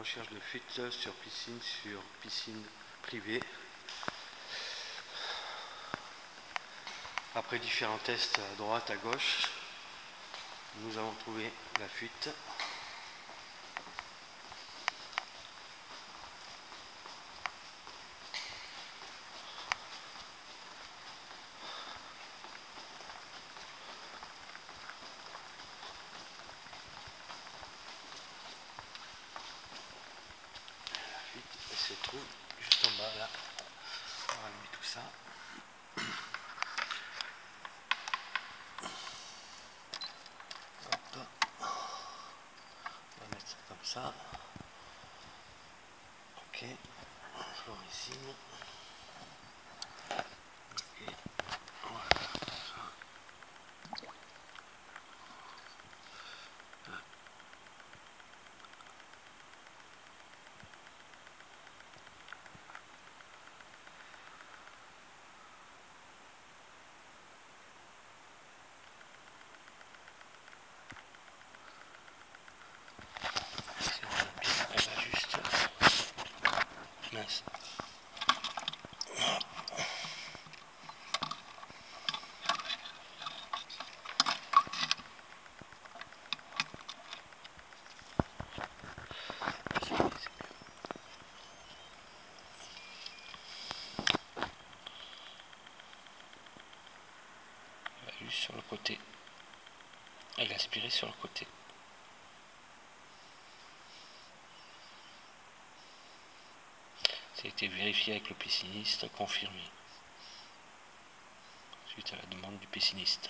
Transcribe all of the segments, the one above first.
recherche de fuite sur piscine privée. Après différents tests à droite, à gauche, nous avons trouvé la fuite. Elle se trouve juste en bas là. On va allumer tout ça. Hop. On va mettre ça comme ça. Ok. Fluorescine. Ok. Voilà. Elle va juste. Mince. Juste sur le côté. Elle a aspiré sur le côté. Ça a été vérifié avec le pisciniste, confirmé. Suite à la demande du pisciniste.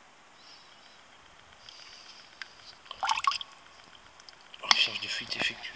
Recherche de fuite effectuée.